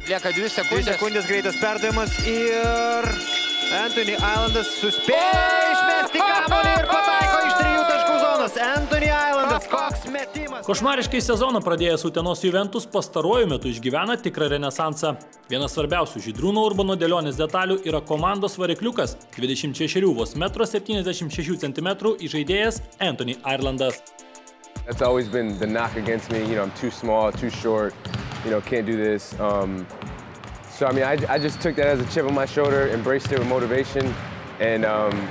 Lieka 2 sekundės. 2 sekundės greitas perdavimas ir Anthony Islandas suspėjo išmesti kamuolį ir pataiko iš 3 taškų zonos. Anthony Islandas, koks metimas. Košmariškai sezoną pradėjęs Utenos Juventus pastaruoju metu išgyvena tikrą renesansą. Vienas svarbiausių Žydrūno Urbano dėlionės detalių yra komandos varikliukas, 26 vos 1,76 cm įžaidėjas Anthony Islandas. That's always been the knock against me. You know, I'm too small, too short. You know, can't do this. So I mean, I just took that as a chip on my shoulder, embraced it with motivation, and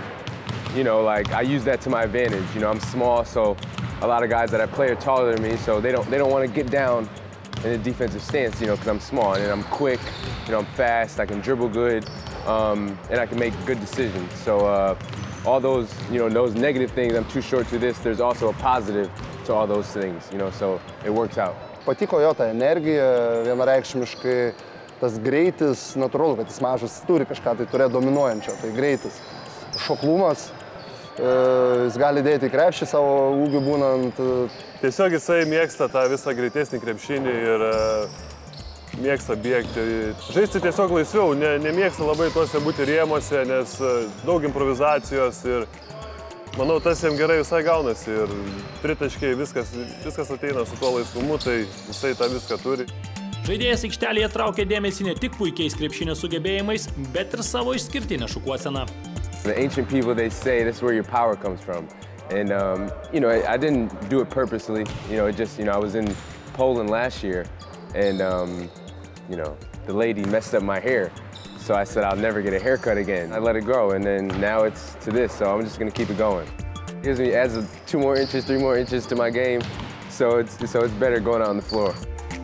you know, like I use that to my advantage. You know, I'm small, so a lot of guys that I play are taller than me, so they don't want to get down in a defensive stance. You know, because I'm small and I'm quick. You know, I'm fast. I can dribble good, and I can make good decisions. So all those, you know, those negative things, I'm too short to this. There's also a positive to all those things. You know, so it works out. Patiko jo ta energija, vienareikšmiškai tas greitis, natūralu, kad jis mažas turi kažką tai turėti dominuojančio, tai greitis. Šoklumas, jis gali dėti į krepšį savo ūgių būnant. Tiesiog jisai mėgsta tą visą greitesnį krepšinį ir mėgsta bėgti. Žaisti tiesiog laisviau, nemėgsta labai tuose būti rėmuose, nes daug improvizacijos ir manau, tas jam gerai visai gaunasi ir tritaškiai, viskas ateina su tuo laisvumu, tai jisai tą viską turi. Žaidėjas aikštelėje traukia dėmesį ne tik puikiais krepšinio sugebėjimais, bet ir savo išskirtinę šukuoseną. The ancient people, they say this is where your power comes from. And, you know, I didn't do it purposely. You know, it just, you know, I was in Poland last year and, you know, the lady messed up my hair. So I said, I'll never get a haircut again. I let it grow, and then now it's to this, so I'm just going to keep it going. It gives me, adds 2 more inches, 3 more inches to my game, so it's better going out on the floor.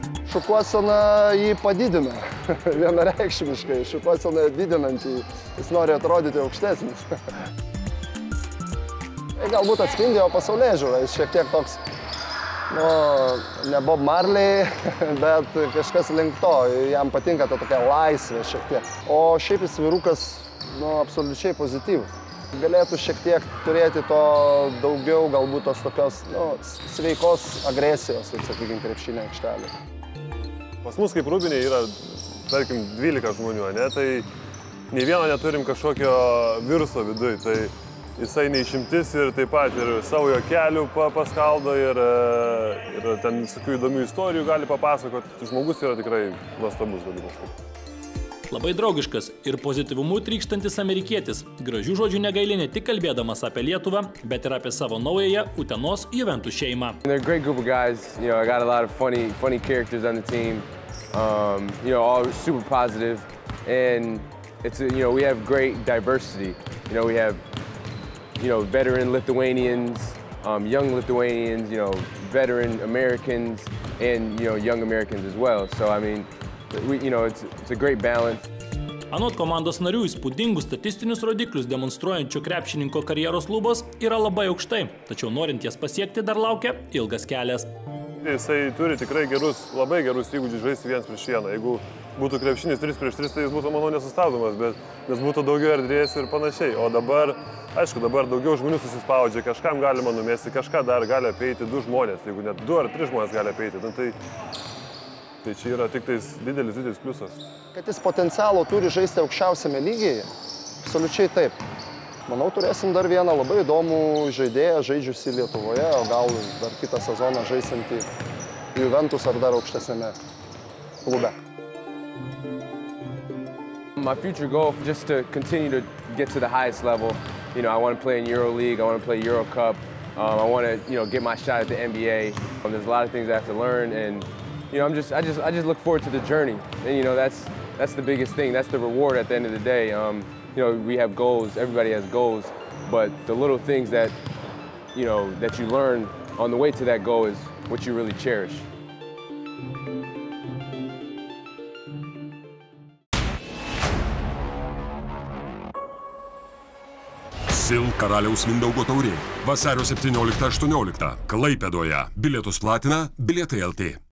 Šukuosena jį padidina, vienareikšmiškai. Šukuosena didinant jį, jis nori atrodyti aukštesnis. Galbūt atspindi jo pasaulėžiūrą, jis šiek tiek toks, nu, ne Bob Marley, bet kažkas link to, jam patinka ta tokia laisvė šiek tiek. O šiaip jis vyrukas, nu, absoliučiai pozityvus. Galėtų šiek tiek turėti to daugiau, galbūt tos tokios, nu, sveikos agresijos, taip sakykime, krepšinio aikštelė. Pas mus kaip rūbiniai yra, tarkim, 12 žmonių, ne? Tai nei vieno neturim kažkokio viruso viduj, tai jisai neišimtis ir taip pat ir savo juokelių paskaldo ir ten visokių įdomių istorijų gali papasakoti. Žmogus yra tikrai nuostabus dalykas. Labai draugiškas ir pozityvumu trykštantis amerikietis. Gražių žodžių negaili ne tik kalbėdamas apie Lietuvą, bet ir apie savo naująją Utenos Juventus šeimą. They're a great group of guys. You know, I got a lot of funny characters on the team. You know, all super positive, and it's you know, we have great diversity. You know, we have veteran Lithuanians, young Lithuanians, you know, veteran Americans, and young Americans as well. So I mean, it's a great balance. Anot komandos narių įspūdingus statistinius rodiklius demonstruojančio krepšininko karjeros lubos yra labai aukštai, tačiau norint jas pasiekti dar laukia ilgas kelias. Jisai turi tikrai labai gerus įgūdžius žaisti 1 prieš 1. Jeigu būtų krepšinis 3 prieš 3, tai jis būtų, manau, nesustabdomas, nes būtų daugiau erdvės ir panašiai. O dabar, aišku, daugiau žmonių susispaudžia, kažkam galima numesti, kažką dar gali apeiti 2 žmonės, jeigu net 2 ar 3 žmonės gali apeiti. Tai čia yra tik tais didelis pliusas. Kad jis potencialo turi žaisti aukščiausiame lygyje, absoliučiai taip. Manau, turėsim dar vieną labai įdomų žaidėją, žaidžiusį Lietuvoje, o gal dar kitą sezoną žaisiantį Juventus ar dar aukštesnėme klube. My future goal is just to continue to get to the highest level. You know, I want to play in EuroLeague, I want to play Euro Cup. I want to, get my shot at the NBA. There's a lot of things I have to learn, and I just look forward to the journey. And that's the biggest thing. That's the reward at the end of the day. We have goals. Everybody has goals, but the little things that that you learn on the way to that goal is what you really cherish. SIL Karaliaus Mindaugo taurė. Vasario 17–18. Klaipėdoje. Bilietus platina Bilietai LT.